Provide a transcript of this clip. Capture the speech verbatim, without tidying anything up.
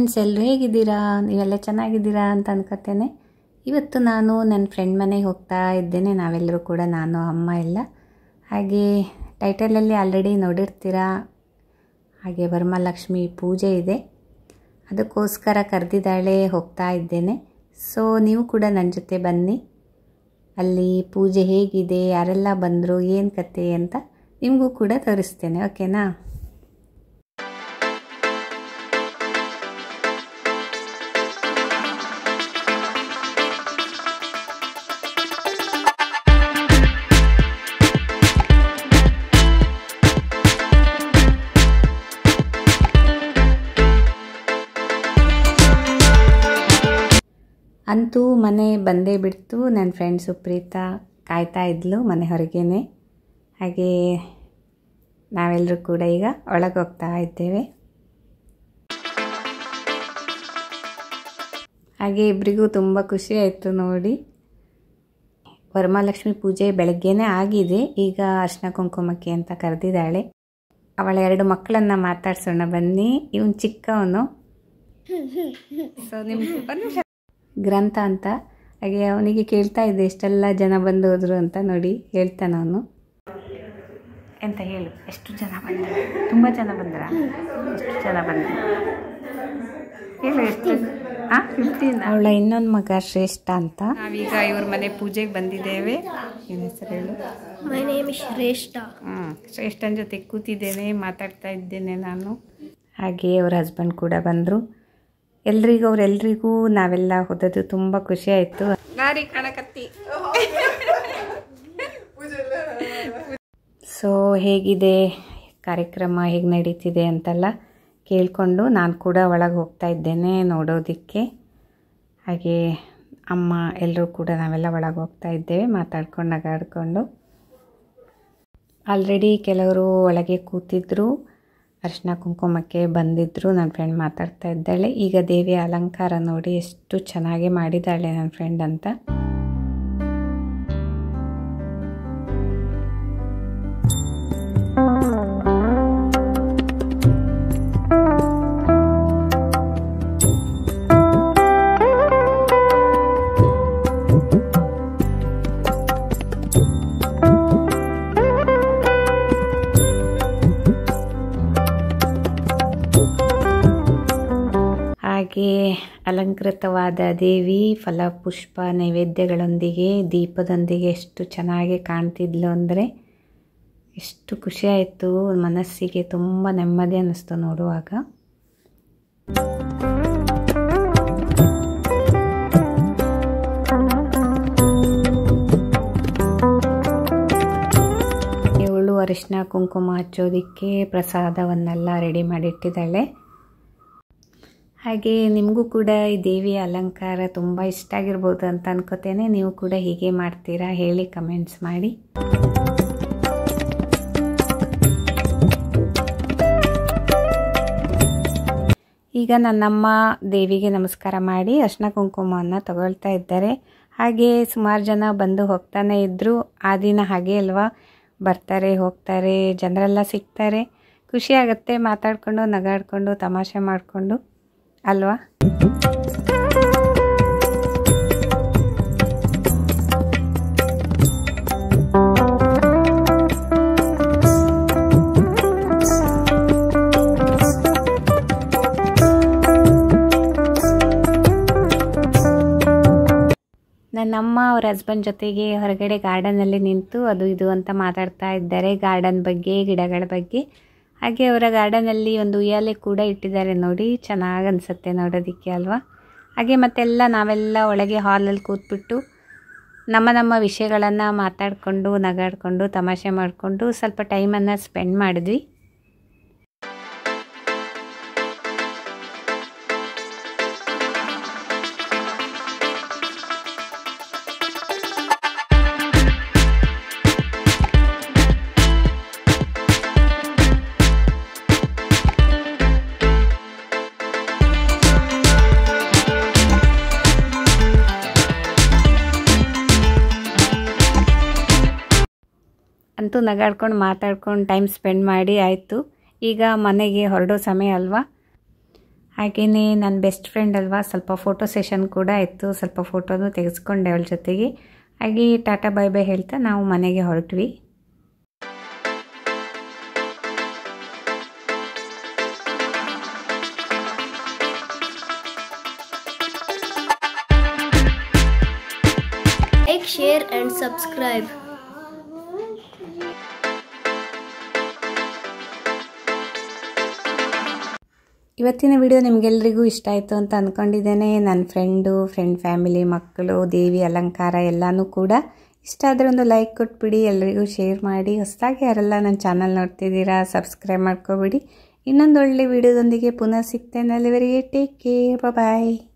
Friends, ಎಲ್ಲರೂ ಹೇಗಿದ್ದೀರಾ? ನೀವೆಲ್ಲ ಚೆನ್ನಾಗಿದ್ದೀರಾ ಅಂತ ಅನ್ಕೋತೇನೆ. ಇವತ್ತು ನಾನು ನನ್ನ ಫ್ರೆಂಡ್ ಮನೆಗೆ ಹೋಗ್ತಾ ಇದ್ದೇನೆ. ನಾವೆಲ್ಲರೂ ಕೂಡ, ನಾನು, ಅಮ್ಮ ಎಲ್ಲ. ಹಾಗೆ ಟೈಟಲಲ್ಲಿ ಆಲ್ರೆಡಿ ನೋಡಿರ್ತೀರಾ. ಹಾಗೆ ವರಮಹಾಲಕ್ಷ್ಮಿ ಪೂಜೆ ಇದೆ, ಅದಕ್ಕೋಸ್ಕರ ಕರೆದಿದ್ದಾಳೆ, ಹೋಗ್ತಾ ಇದ್ದೇನೆ. ಸೊ ನೀವು ಕೂಡ ನನ್ನ ಜೊತೆ ಬನ್ನಿ. ಅಲ್ಲಿ ಪೂಜೆ ಹೇಗಿದೆ, ಯಾರೆಲ್ಲ ಬಂದರು, ಏನು ಕತೆ ಅಂತ ನಿಮಗೂ ಕೂಡ ತೋರಿಸ್ತೇನೆ. ಓಕೆನಾ? ಅಂತೂ ಮನೆ ಬಂದೇ ಬಿಡ್ತು. ನನ್ನ ಫ್ರೆಂಡ್ ಸುಪ್ರೀತಾ ಕಾಯ್ತಾ ಇದ್ಲು ಮನೆ ಹೊರಗೇನೆ. ಹಾಗೆ ನಾವೆಲ್ಲರೂ ಕೂಡ ಈಗ ಒಳಗೆ ಹೋಗ್ತಾ ಇದ್ದೇವೆ. ಹಾಗೆ ಇಬ್ಬರಿಗೂ ತುಂಬ ಖುಷಿ ಆಯಿತು ನೋಡಿ. ವರಮಹಾಲಕ್ಷ್ಮಿ ಪೂಜೆ ಬೆಳಗ್ಗೆನೇ ಆಗಿದೆ. ಈಗ ಅರ್ಶಿನ ಕುಂಕುಮಕ್ಕೆ ಅಂತ ಕರೆದಿದ್ದಾಳೆ. ಅವಳ ಎರಡು ಮಕ್ಕಳನ್ನು ಮಾತಾಡ್ಸೋಣ ಬನ್ನಿ. ಇವನು ಚಿಕ್ಕವನು. ಸೊ ನಿಮ್ಮ ಗ್ರಂಥ ಅಂತ. ಹಾಗೆ ಅವನಿಗೆ ಕೇಳ್ತಾ ಇದ್ದೆ ಎಷ್ಟೆಲ್ಲ ಜನ ಬಂದು ಹೋದರು ಅಂತ. ನೋಡಿ ಹೇಳ್ತಾನೆ ಅವನು. ಎಂತ ಹೇಳು, ಎಷ್ಟು ಜನ ಬಂದರು? ತುಂಬ ಜನ ಬಂದ್ರ? ಎಷ್ಟು ಜನ ಬಂದರು ಹೇಳು, ಎಷ್ಟು? ಹಾಂ, ಫಿಫ್ಟೀನ್. ಅವಳ ಇನ್ನೊಂದು ಮಗ ಶ್ರೇಷ್ಠ ಅಂತ. ನಾವೀಗ ಇವ್ರ ಮನೆ ಪೂಜೆಗೆ ಬಂದಿದ್ದೇವೆ. ಏನು ಹೆಸರು ಹೇಳು? ಮೈ ನೇಮ್ ಇಸ್ ಶ್ರೇಷ್ಠ. ಹ್ಞೂ, ಶ್ರೇಷ್ಠನ ಜೊತೆ ಕೂತಿದ್ದೇನೆ, ಮಾತಾಡ್ತಾ ಇದ್ದೇನೆ ನಾನು. ಹಾಗೆ ಅವ್ರ ಹಸ್ಬೆಂಡ್ ಕೂಡ ಬಂದರು. ಎಲ್ರಿಗೂ ಅವರೆಲ್ರಿಗೂ ನಾವೆಲ್ಲ ಹೋದದ್ದು ತುಂಬ ಖುಷಿ ಆಯಿತು. ಗಾರಿ ಕಾಣಕತ್ತಿ. ಸೊ ಹೇಗಿದೆ ಕಾರ್ಯಕ್ರಮ, ಹೇಗೆ ನಡೀತಿದೆ ಅಂತೆಲ್ಲ ಕೇಳಿಕೊಂಡು ನಾನು ಕೂಡ ಒಳಗೆ ಹೋಗ್ತಾ ಇದ್ದೇನೆ ನೋಡೋದಕ್ಕೆ. ಹಾಗೆ ಅಮ್ಮ ಎಲ್ಲರೂ ಕೂಡ ನಾವೆಲ್ಲ ಒಳಗೆ ಹೋಗ್ತಾ ಇದ್ದೇವೆ, ಮಾತಾಡ್ಕೊಂಡು ನಗಾಡ್ಕೊಂಡು. ಆಲ್ರೆಡಿ ಕೆಲವರು ಒಳಗೆ ಕೂತಿದ್ರು, ಅರ್ಶಿನ ಕುಂಕುಮಕ್ಕೆ ಬಂದಿದ್ದರು. ನನ್ನ ಫ್ರೆಂಡ್ ಮಾತಾಡ್ತಾ ಇದ್ದಾಳೆ. ಈಗ ದೇವಿಯ ಅಲಂಕಾರ ನೋಡಿ ಎಷ್ಟು ಚೆನ್ನಾಗಿ ಮಾಡಿದ್ದಾಳೆ ನನ್ನ ಫ್ರೆಂಡ್ ಅಂತ. ಹಾಗೆ ಅಲಂಕೃತವಾದ ದೇವಿ ಫಲಪುಷ್ಪ ನೈವೇದ್ಯಗಳೊಂದಿಗೆ ದೀಪದೊಂದಿಗೆ ಎಷ್ಟು ಚೆನ್ನಾಗಿ ಕಾಣ್ತಿದ್ಲು ಅಂದರೆ ಎಷ್ಟು ಖುಷಿಯಾಯಿತು. ಮನಸ್ಸಿಗೆ ತುಂಬ ನೆಮ್ಮದಿ ಅನ್ನಿಸ್ತು ನೋಡುವಾಗ. ಇವಳು ಅರಿಶಿನ ಕುಂಕುಮ ಹಚ್ಚೋದಕ್ಕೆ ಪ್ರಸಾದವನ್ನೆಲ್ಲ ರೆಡಿ ಮಾಡಿಟ್ಟಿದ್ದಾಳೆ. ಹಾಗೆ ನಿಮಗೂ ಕೂಡ ಈ ದೇವಿಯ ಅಲಂಕಾರ ತುಂಬ ಇಷ್ಟ ಆಗಿರ್ಬೋದು ಅಂತ ಅನ್ಕೋತೇನೆ. ನೀವು ಕೂಡ ಹೀಗೆ ಮಾಡ್ತೀರಾ ಹೇಳಿ, ಕಮೆಂಟ್ಸ್ ಮಾಡಿ. ಈಗ ನನ್ನಮ್ಮ ದೇವಿಗೆ ನಮಸ್ಕಾರ ಮಾಡಿ ಅರ್ಶಿನ ಕುಂಕುಮವನ್ನು ತಗೊಳ್ತಾ ಇದ್ದಾರೆ. ಹಾಗೆ ಸುಮಾರು ಜನ ಬಂದು ಹೋಗ್ತಾನೆ ಇದ್ದರು. ಆ ದಿನ ಹಾಗೆ ಅಲ್ವಾ, ಬರ್ತಾರೆ ಹೋಗ್ತಾರೆ, ಜನರೆಲ್ಲ ಸಿಗ್ತಾರೆ, ಖುಷಿ ಆಗುತ್ತೆ ಮಾತಾಡಿಕೊಂಡು ನಗಾಡಿಕೊಂಡು ತಮಾಷೆ ಮಾಡಿಕೊಂಡು ಅಲ್ವಾ. ನನ್ನಮ್ಮ ಅವ್ರ ಹಸ್ಬೆಂಡ್ ಜೊತೆಗೆ ಹೊರಗಡೆ ಗಾರ್ಡನಲ್ಲಿ ನಿಂತು ಅದು ಇದು ಅಂತ ಮಾತಾಡ್ತಾ ಇದ್ದಾರೆ, ಗಾರ್ಡನ್ ಬಗ್ಗೆ, ಗಿಡಗಳ ಬಗ್ಗೆ. ಹಾಗೆ ಅವರ ಗಾರ್ಡನಲ್ಲಿ ಒಂದು ಉಯ್ಯಾಲೆ ಕೂಡ ಇಟ್ಟಿದ್ದಾರೆ ನೋಡಿ, ಚೆನ್ನಾಗಿ ಅನಿಸುತ್ತೆ ನೋಡೋದಕ್ಕೆ ಅಲ್ವಾ. ಹಾಗೆ ಮತ್ತೆಲ್ಲ ನಾವೆಲ್ಲ ಒಳಗೆ ಹಾಲಲ್ಲಿ ಕೂತ್ಬಿಟ್ಟು ನಮ್ಮ ನಮ್ಮ ವಿಷಯಗಳನ್ನು ಮಾತಾಡಿಕೊಂಡು ನಗಾಡಿಕೊಂಡು ತಮಾಷೆ ಮಾಡಿಕೊಂಡು ಸ್ವಲ್ಪ ಟೈಮನ್ನು ಸ್ಪೆಂಡ್ ಮಾಡಿದ್ವಿ. ಅಂತೂ ನಗಾಡ್ಕೊಂಡು ಮಾತಾಡ್ಕೊಂಡು ಟೈಮ್ ಸ್ಪೆಂಡ್ ಮಾಡಿ ಆಯಿತು. ಈಗ ಮನೆಗೆ ಹೊರಡೋ ಸಮಯ ಅಲ್ವಾ. ಹಾಗೆಯೇ ನನ್ನ ಬೆಸ್ಟ್ ಫ್ರೆಂಡ್ ಅಲ್ವಾ, ಸ್ವಲ್ಪ ಫೋಟೋ ಸೆಷನ್ ಕೂಡ ಇತ್ತು, ಸ್ವಲ್ಪ ಫೋಟೋನು ತೆಗೆಸ್ಕೊಂಡೆ ಅವಳ ಜೊತೆಗೆ. ಹಾಗೆ ಟಾಟಾ ಬೈ ಬೈ ಹೇಳ್ತಾ ನಾವು ಮನೆಗೆ ಹೊರಟ್ವಿ. Like, share and subscribe. ಇವತ್ತಿನ ವಿಡಿಯೋ ನಿಮಗೆಲ್ಲರಿಗೂ ಇಷ್ಟ ಆಯಿತು ಅಂತ ಅಂದ್ಕೊಂಡಿದ್ದೇನೆ. ನನ್ನ ಫ್ರೆಂಡು, ಫ್ರೆಂಡ್ ಫ್ಯಾಮಿಲಿ, ಮಕ್ಕಳು, ದೇವಿ ಅಲಂಕಾರ ಎಲ್ಲನೂ ಕೂಡ ಇಷ್ಟ ಆದರೆ ಒಂದು ಲೈಕ್ ಕೊಟ್ಬಿಡಿ, ಎಲ್ಲರಿಗೂ ಶೇರ್ ಮಾಡಿ. ಹೊಸದಾಗಿ ಯಾರೆಲ್ಲ ನನ್ನ ಚಾನಲ್ ನೋಡ್ತಿದ್ದೀರಾ ಸಬ್ಸ್ಕ್ರೈಬ್ ಮಾಡ್ಕೊಬಿಡಿ. ಇನ್ನೊಂದು ಒಳ್ಳೆ ವಿಡಿಯೋದೊಂದಿಗೆ ಪುನಃ ಸಿಗ್ತೇನೆ. ಅಲ್ಲಿವರೆಗೆ ಟೇಕ್ ಕೇರ್, ಬಾಯ್.